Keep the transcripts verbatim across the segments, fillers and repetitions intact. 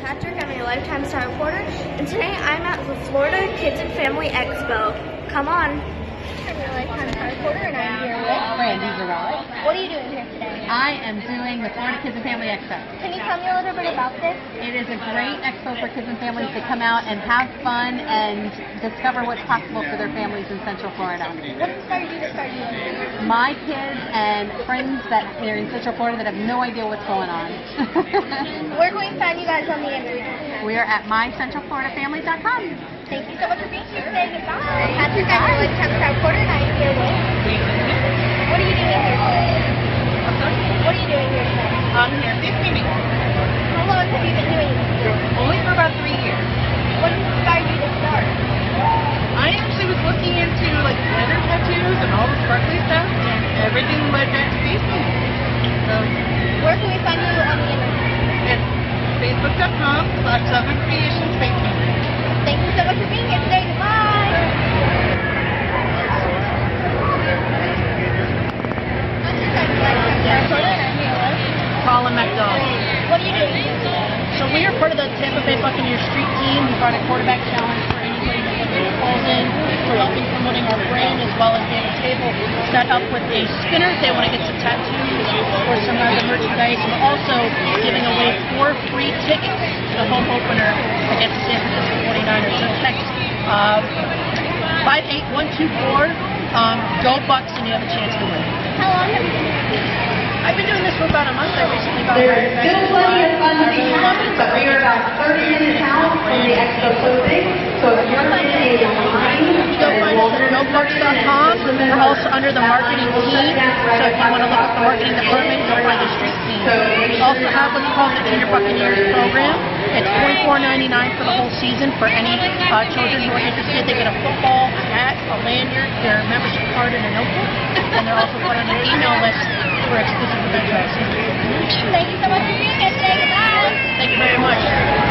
Patrick. I'm a Lifetime Star reporter, and today I'm at the Florida Kids and Family Expo. Come on. I'm a Lifetime Star reporter, and I'm here with Randy Gerard. What are you doing here today? I am doing the Florida Kids and Family Expo. Can you tell me a little bit about this? It is a great expo for kids and families to come out and have fun and discover what's possible for their families in Central Florida. What inspired you to start doing this? My kids and friends that are in Central Florida that have no idea what's going on. Where can we find you guys on the internet? We are at my central florida family dot com. Thank you so much for being here today. Goodbye. Patrick, I'm your Lifetime Star reporter, and I'm here with... What are you doing here today? What are you doing here today? I'm here fish meeting. How long have you been doing this? Only for about three years. What inspired you to start? I actually was looking into like leather tattoos and all the sparkly stuff, and everything led back to fish meeting. So Where can we find you on the internet? it's facebook dot com slash Southern Creations Space Meeting. Thank you so much for being here today. Goodbye. Colin McDonald. What are you doing here today? So we are part of the Tampa Bay Buccaneers street team. We run a quarterback challenge for anybody that calls in. We're helping promoting our brand as well as getting a table set up with a spinner if they want to get some tattoos or some other merchandise. We're also giving away four free tickets to the home opener against the San Francisco forty-niners. So text uh, five eight one two four, um, go Bucks, and you have a chance to win. How long have you been doing this? I've been doing this for about a month. I recently got There's married. still plenty of fun to be had, but we are about thirty minutes out from the expo closing. So if you're in a line, Go find us at go bucks dot com. We're also under the marketing team. So if you want to look at the marketing department, you'll find the street team. We also have what's called the Junior Buccaneers program. It's twenty-four ninety-nine for the whole season for any uh, children who are interested. They get a football, a hat, a lanyard, their membership card, and a notebook. And they're also put on an email list for exclusive event pricing. Thank you so much for being here today. Goodbye. Thank you very much.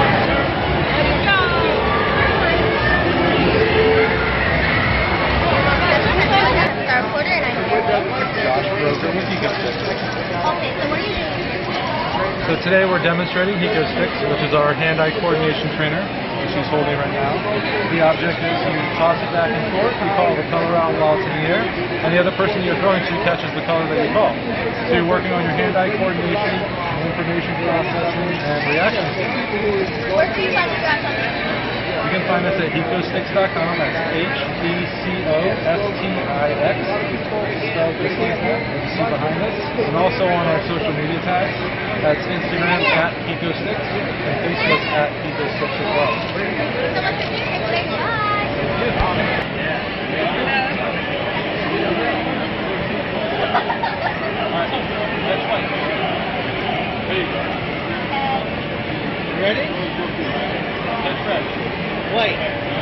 Star reporter, and I'm here with... Josh Rosen with EcoSticks. Okay, so what are you doing here today? So today we're demonstrating EcoSticks, which is our hand-eye coordination trainer, which she's holding right now. The object is you toss it back and forth, you call the color out while it's in the air, and the other person you're throwing to catches the color that you call. So you're working on your hand-eye coordination, information processing, and reaction systems. Where can you find you guys on the internet? You can find us at ecosticks dot com. That's H E C O S T I X. Spelled just like that, as you see behind us. And also on our social media tags. That's Instagram at EcoSticks and Facebook at EcoSticks as well. Thank you so much for being here today. Bye. You ready? That's right. Wait.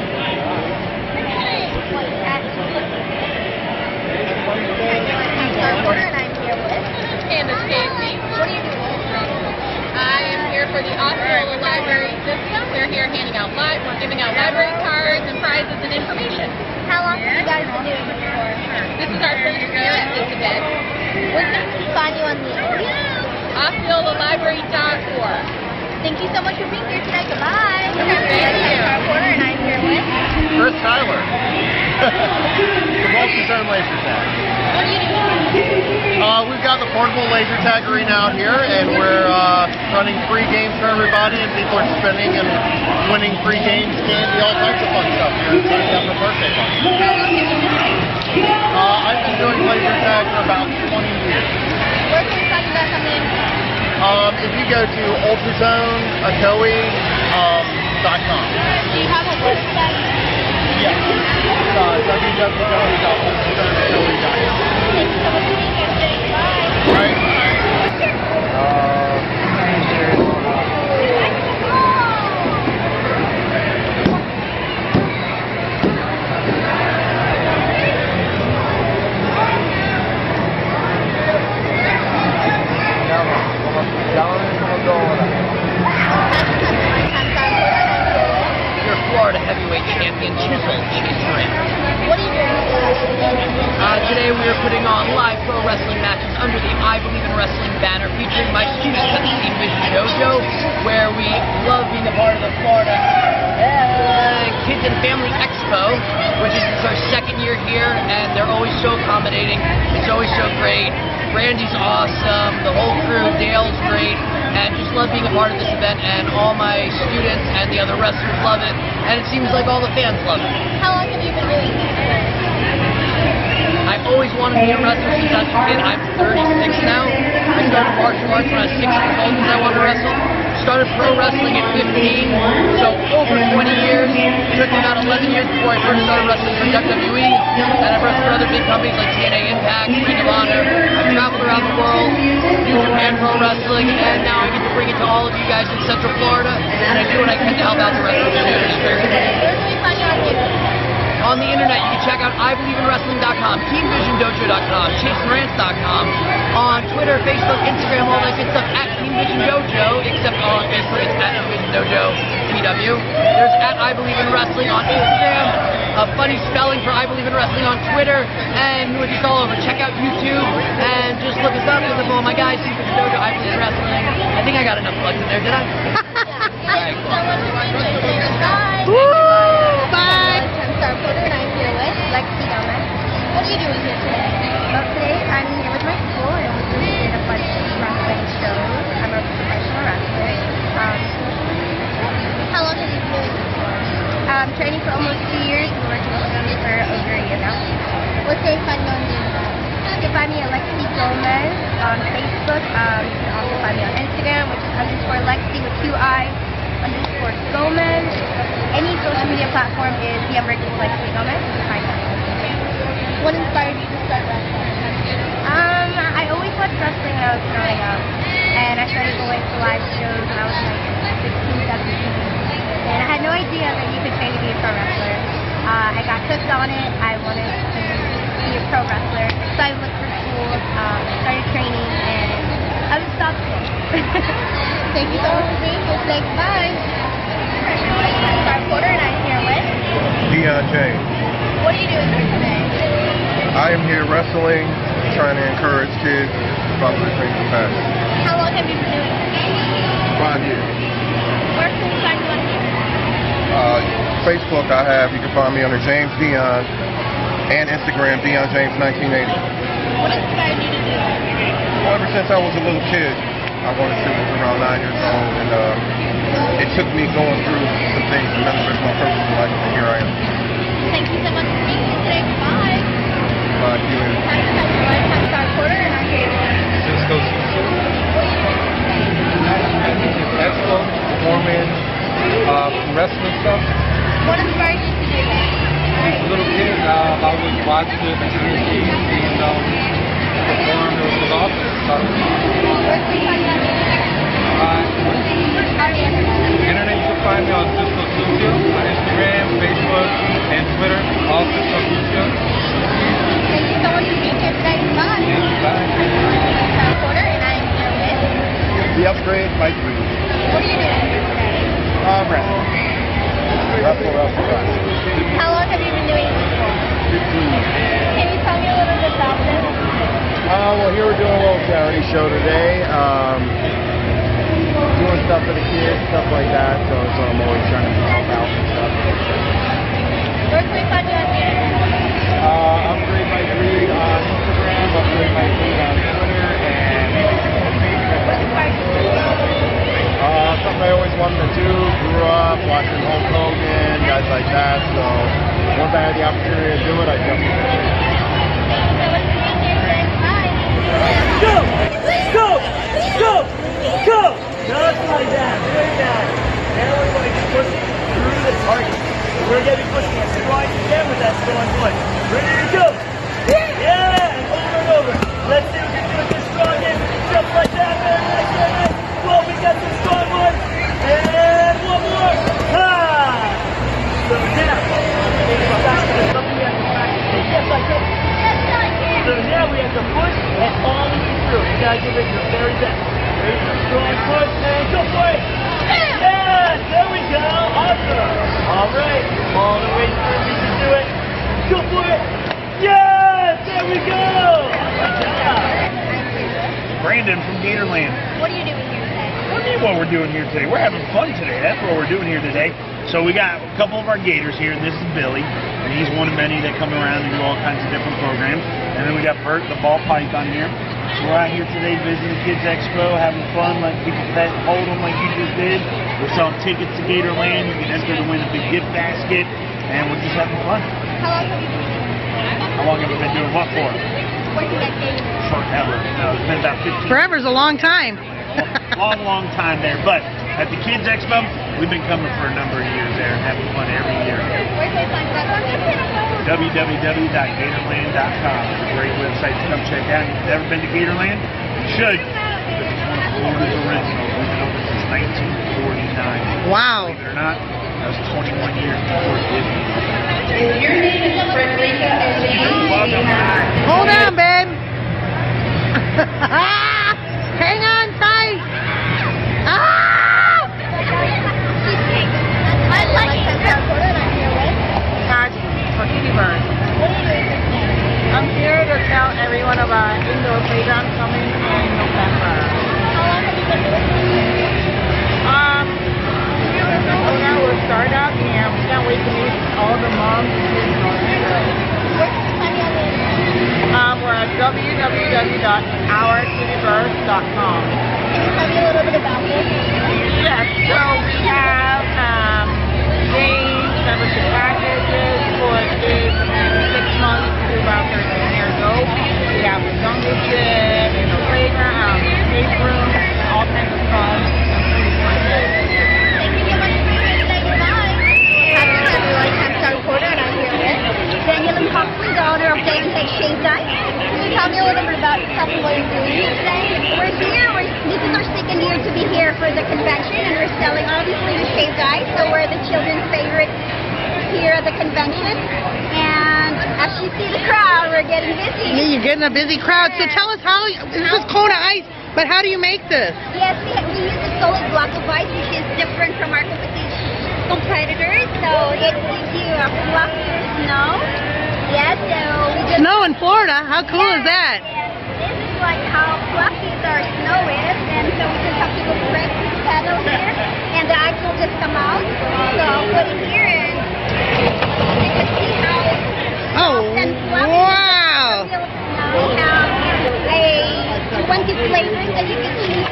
Star reporter, and I'm here with... Candace Casey. What are you doing here today? I am here for the Osceola Library System. We're here handing out li- we're giving out library cards and prizes and information. How long have you guys been doing this for? This is our first year at this event. Where can we find you on the internet? Osceola Library dot org. Thank you so much for being here today. Goodbye. Thank you. Star reporter, and I'm here with... Chris Tyler. The multi-zone laser tag. What are you doing? Uh, we've got the portable laser tag arena out here, and we're uh, running free games for everybody, and people are spinning and winning free games, candy, all types of fun stuff here. Signing up for birthday parties. How long have you been doing this? Uh, I've been doing laser tag for about twenty years. Where can we find you guys on the internet? Um, if you go to ultrazone atoe dot com. Do you have a website? Yeah. Uh, w w w dot ultrazone atoe dot com. Thank you so much for being here today. Bye. Right. Your Florida heavyweight champion, Chisel Chase Ram. What are you doing? Uh, today we are putting on live pro banner featuring my students at the Team Vision Dojo, where we love being a part of the Florida uh, Kids and Family Expo, which is our second year here, and they're always so accommodating. It's always so great. Randy's awesome, the whole crew, Dale's great, and just love being a part of this event, and all my students and the other wrestlers love it, and it seems like all the fans love it. How long have you been doing this? I've always wanted to be a wrestler since I was a kid. I'm thirty-six now. I started martial arts when I was six years old because I wanted to wrestle. Started pro wrestling at fifteen, so over twenty years. It took me about eleven years before I first started wrestling for W W E, and I've wrestled for other big companies like T N A Impact, Ring of Honor. I've traveled around the world, New Japan Pro Wrestling, and now I get to bring it to all of you guys in Central Florida, and I do what I can to help out the wrestling community. Where can we find you on YouTube? On the internet, you can check out I Believe in Wrestling dot com, Team Vision Dojo dot com, Chase Marantz dot com. On Twitter, Facebook, Instagram, all that good stuff at Team Vision Dojo, except on Facebook it's at Team Vision Dojo T W. There's at I Believe in Wrestling on Instagram, a funny spelling for I Believe in Wrestling on Twitter, and we're just all over. Check out YouTube and just look us up. Look up all my guys, Team Vision Dojo, I Believe in Wrestling. I think I got enough plugs in there, did I? Thank you so much for being here. Bye. Woo! Bye. I'm Star Porter, and I'm here with Lexi Gomez. What are you doing here today? Well, today I'm here with my school, and we're doing a bunch of wrestling shows. I'm a professional wrestler. Um, How long have you been doing this for? Um, training for almost two years, and working with them for over a year now. What's your fun on the internet? You can find me at Lexi Gomez on Facebook. Um, you can also find me on Instagram, which is underscore Lexi with two I's, underscore Gomez. Any social media platform is the unbreakable Lexi Gomez. You can find that. What inspired you to start wrestling? Um, I always watched wrestling when I was growing up, and I started going to live shows when I was like sixteen, seventeen, and I had no idea that you could train to be a pro wrestler. Uh, I got hooked on it. I wanted to be a pro wrestler, so I looked for schools, um, started training, and I was stopped. Thank you so much for being here. Thanks. Bye. I'm Star Porter, and I'm here with Dion James. What are you doing here today? I am here wrestling, trying to encourage kids to follow their dreams and passion. How long have you been doing this? Five years. Where can we find you on here? Uh, Facebook I have, you can find me under James Dion, and Instagram, Dion James nineteen eighty. What inspired you to do this? Well, ever since I was a little kid, I wanted to was around nine years old, and uh, it took me going through some things to manifest my purpose in life, and here I am. Thank you so much for being here today. Bye. Bye, Q N. I'm Star Porter, and I'm here with Cisco Cisco. Expo, performing, uh, wrestling stuff. What inspired you to do that? As a little kid, uh, I would watch it and see and um, perform. It was awesome. Where can we find you on the internet? Uh, On the internet. internet, you can find me on Cisco Cisco on Instagram, Facebook, and Twitter. All Cisco Cisco. Thank you so much for being here today. Bye. Bye. I'm Star Porter, and I'm here with. The Upgrade, Mike Reed. What are you doing here today? Um, wrestling. Wrestle, wrestle, wrestle. How long have you been doing this for? Can you tell me a little bit about this? Uh, well, here we're doing a little charity show today. Um, doing stuff for the kids, stuff like that. So, so I'm always trying to help out and stuff. Where can we find you on the internet? Uh, Upgrade Mike Reed on Instagram, Upgrade Mike Reed on Twitter, and What inspired you to do this? uh, something I always wanted to do. Grew up watching Hulk Hogan, guys like that. So once I had the opportunity to do it, I jumped in. Go! Go! Go! Go! Just like that. Very bad. Now we're going to push through the target. We're going to be pushing it right again with that strong foot. Ready to go! Yeah! And over and over. Let's see if we can do it this strong again. Just like that. Very nice, very nice. Well, we got some strong ones. And one more. Ha! So now, back to something we have to practice. Yes, I can. So now we have to push and all the way through. You gotta give it your very best. There's a strong push and go for it. Yes, there we go. Awesome. All right, all the way through. You can do it. Go for it. Yes, there we go. Good job. Brandon from Gatorland. What are you doing here today? What do you mean what we're doing here today? We're having fun today. That's what we're doing here today. So we got a couple of our Gators here, and this is Billy. And he's one of many that come around and do all kinds of different programs. And then we got Bert, the ball python here. So we're out here today visiting Kids Expo, having fun, letting people pet and hold them like you just did. We're selling tickets to Gatorland. You can enter to win a big gift basket. And we're just having fun. How long have you been doing How long have you been doing what for? Working at Gatorland. Forever. No, it's been about fifteen. Forever's a long time. long, long time there. But at the Kids Expo, we've been coming for a number of years there and having fun every year. Where's my son? w w w dot gatorland dot com. It's a great website to come check out. If you've never been to Gatorland, you should. Because it's one of Florida's originals. We've been open since nineteen forty-nine. Wow. Believe it or not, that was twenty-one years before Disney. Your name is Frederica O'Shea. Hold on, babe. Hang on tight. Ah! I like South Dakota and I'm here with. For Kitty Bird. What are you doing here today? I'm here to tell everyone about indoor playground coming in November. How long have you been doing this? Um, Dakota will start out here. We can't wait to meet all the moms and kids in Orlando. Where's the funny on the Um, we're at w w w dot our kitty birds dot com. Can you tell me a little bit about this? Yes, so we have um, games, membership packages for kids from six months to about thirteen years old. We have a jungle gym, you know, playground, um, escape room, all kinds of fun. Thank you so much for your time. Bye. Hello everyone, I'm South Dakota and I'm here with Daniel and Copley, the owner of Day and Take Shave Dye. Can you tell me a little bit about yourself and what you're doing here today? We're here, we're, this is our second year to be here for the convention and we're selling obviously the shave dye, so we're the children's favorite here at the convention. And as you see the crowd, we're getting busy. Yeah, you're getting a busy crowd. So tell us how, this is Kona Ice, but how do you make this? Yes, we, we use a solid block of ice, which is different from our competition competitors. So it gives you a fluffier snow. Yes, so we just... Snow in Florida? How cool yeah, is that? Yes, this is like how fluffy our snow is, and so we just have to go press this pedal here, and the ice will just come out. So I'll put it here, and you can see how Oh, soft and fluffy wow. the real snow. We have a twenty flavors that you can choose.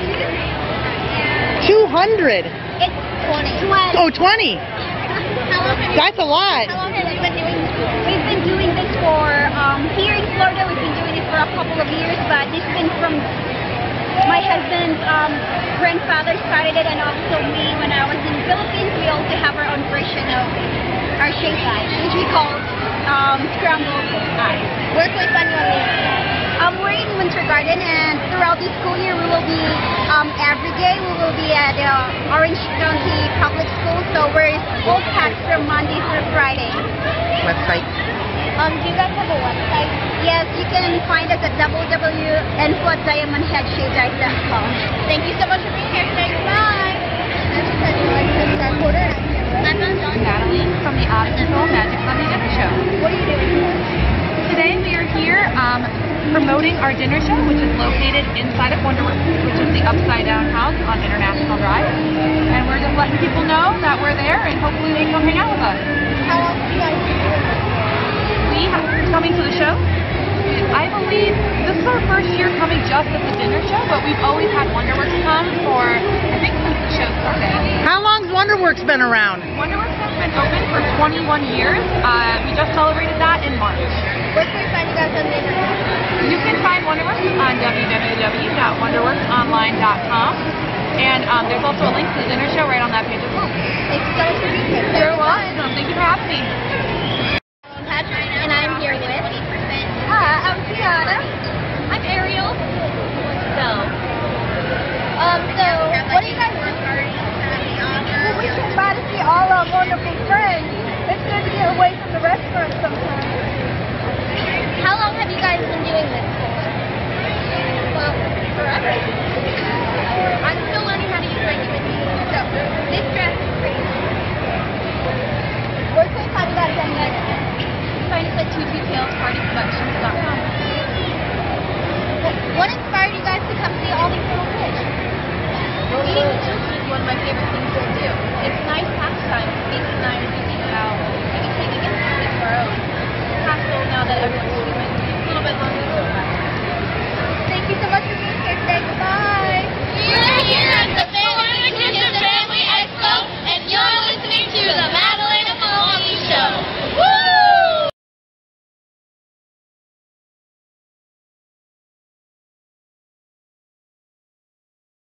And two hundred. it's twenty. Oh, twenty. How long have you That's a lot. How long have you been doing this? We've been doing this for, um, here in Florida, we've been doing it for a couple of years, but this has been from my husband's um, grandfather started it, and also me when I was in the Philippines. We also have our own version of our shave ice, which we call um, scrambled ice. Where's my son um, we're in Winter Garden, and throughout this school year, we will be, um, every day, we will be at uh, Orange County Public School, so we're full packed from Monday through Friday. Website. Um, do you guys have a website? Yes, you can find us at w w w dot info at diamond head shave dye dot com. Thank you so much for being here today. Bye! I'm Natalie from the Optical Magic Honey Dinner Show. What are you doing here? Today we are here um, promoting our dinner show, which is located inside of Wonderworks, which is the Upside Down House on International Drive. And we're just letting people know that we're there, and hopefully they come hang out with us. How long have you guys been doing this? We have coming to the show. I believe this is our first year coming just at the dinner show, but we've always had Wonderworks come for, I think, since the show started. How long's Wonderworks been around? Wonderworks has been open for twenty-one years. Uh, we just celebrated that in March. Where can we find you guys on the internet? You can find Wonderworks on w w w dot wonderworks online dot com. And um, there's also a link to the dinner show right on that page as well. Thank you so much for being here. You're welcome. Thank you for having me.